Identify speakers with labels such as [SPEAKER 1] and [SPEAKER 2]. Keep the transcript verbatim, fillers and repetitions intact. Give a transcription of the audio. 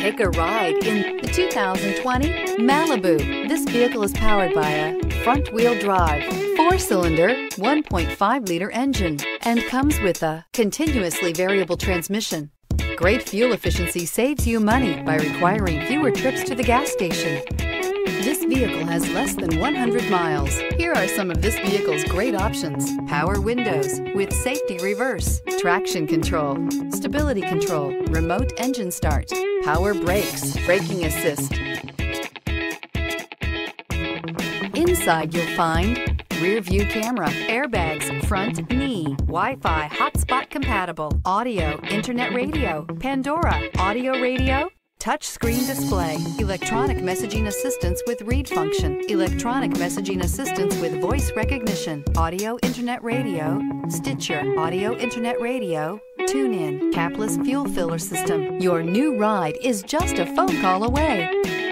[SPEAKER 1] Take a ride in the two thousand twenty Malibu. This vehicle is powered by a front-wheel drive, four-cylinder, one point five liter engine, and comes with a continuously variable transmission. Great fuel efficiency saves you money by requiring fewer trips to the gas station. This vehicle has less than one hundred miles. Here are some of this vehicle's great options: power windows with safety reverse, traction control, stability control, remote engine start, power brakes, braking assist. Inside you'll find rear view camera, airbags, front knee, Wi-Fi, hotspot compatible, audio, internet radio, Pandora, audio radio, touch screen display, electronic messaging assistance with read function, electronic messaging assistance with voice recognition, audio internet radio, Stitcher, audio internet radio, tune-in, capless fuel filler system. Your new ride is just a phone call away.